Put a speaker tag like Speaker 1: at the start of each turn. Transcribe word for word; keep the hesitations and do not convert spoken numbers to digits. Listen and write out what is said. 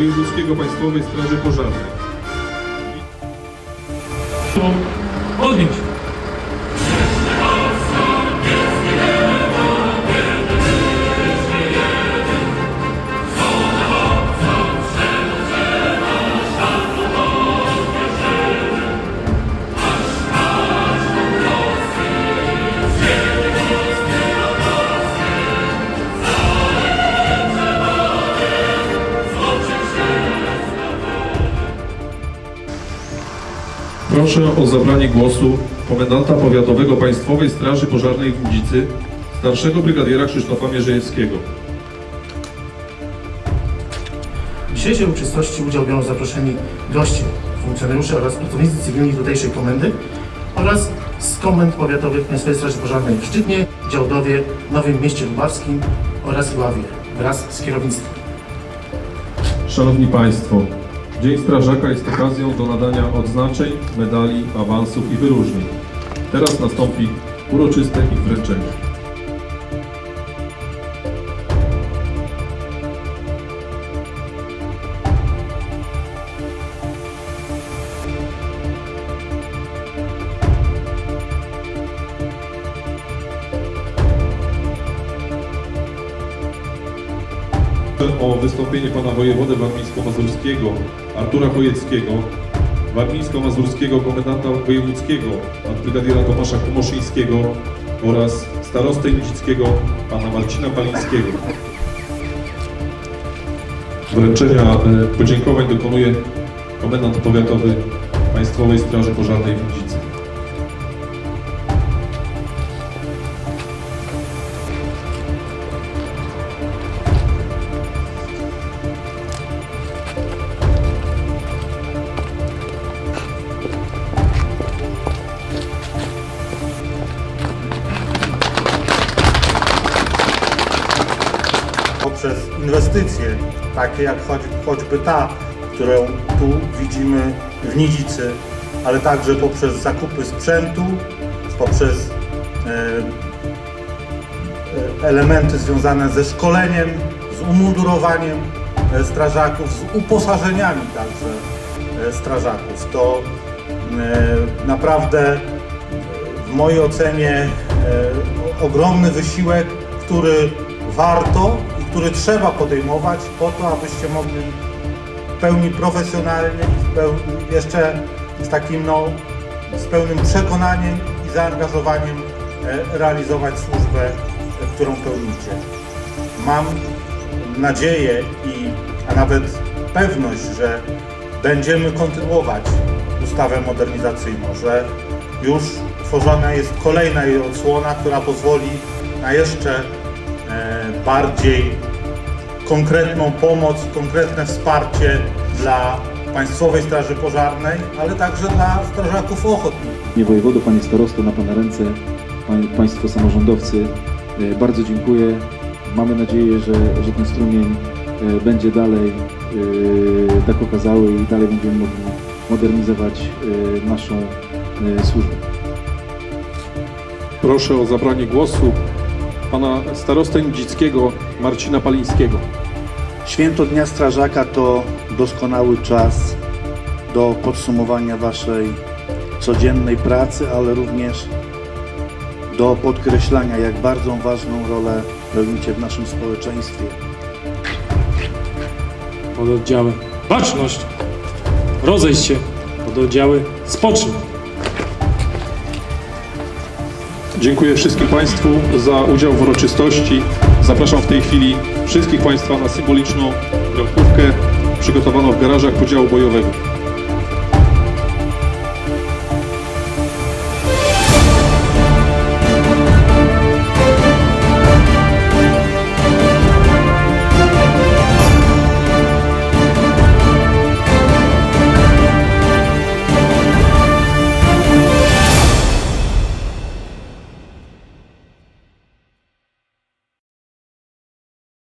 Speaker 1: Wojewódzkiego Państwowej Straży Pożarnej.
Speaker 2: Podnieś!
Speaker 1: Proszę o zabranie głosu komendanta powiatowego Państwowej Straży Pożarnej w Łudzicy, starszego brygadiera Krzysztofa Mierzejewskiego.
Speaker 3: W dzisiejszej uroczystości udział biorą zaproszeni goście, funkcjonariusze oraz pracownicy cywilni tutejszej komendy oraz z komend powiatowych Państwowej Straży Pożarnej w Szczytnie, Działdowie, Nowym Mieście Lubawskim oraz Ławie wraz z kierownictwem.
Speaker 1: Szanowni Państwo, Dzień Strażaka jest okazją do nadania odznaczeń, medali, awansów i wyróżnień. Teraz nastąpi uroczyste ich wręczenie. O wystąpienie pana wojewodę warmińsko-mazurskiego Artura Chojeckiego, warmińsko-mazurskiego komendanta wojewódzkiego nadbrygadiera Tomasza Kumoszyńskiego oraz starostę łudzickiego pana Marcina Palińskiego. Wręczenia podziękowań dokonuje komendant powiatowy Państwowej Straży Pożarnej w Łudzicy.
Speaker 4: Poprzez inwestycje, takie jak choć, choćby ta, którą tu widzimy w Nidzicy, ale także poprzez zakupy sprzętu, poprzez e, elementy związane ze szkoleniem, z umundurowaniem e, strażaków, z uposażeniami także e, strażaków. To e, naprawdę w mojej ocenie e, ogromny wysiłek, który warto i który trzeba podejmować po to, abyście mogli w pełni profesjonalnie i w pełni, jeszcze z takim no, z pełnym przekonaniem i zaangażowaniem e, realizować służbę, e, którą pełnicie. Mam nadzieję i a nawet pewność, że będziemy kontynuować ustawę modernizacyjną, że już tworzona jest kolejna jej odsłona, która pozwoli na jeszcze bardziej konkretną pomoc, konkretne wsparcie dla Państwowej Straży Pożarnej, ale także dla strażaków ochotników.
Speaker 5: Panie wojewodo, panie starosto, na pana ręce, panie, państwo samorządowcy, bardzo dziękuję. Mamy nadzieję, że, że ten strumień będzie dalej tak okazały i dalej będziemy mogli modernizować naszą służbę.
Speaker 1: Proszę o zabranie głosu pana starostę Nidzickiego Marcina Palińskiego.
Speaker 6: Święto Dnia Strażaka to doskonały czas do podsumowania waszej codziennej pracy, ale również do podkreślania, jak bardzo ważną rolę pełnicie w naszym społeczeństwie.
Speaker 2: Pododdziały baczność, rozejść się, pododdziały spocznij.
Speaker 1: Dziękuję wszystkim Państwu za udział w uroczystości. Zapraszam w tej chwili wszystkich Państwa na symboliczną gromkówkę przygotowaną w garażach podziału bojowego.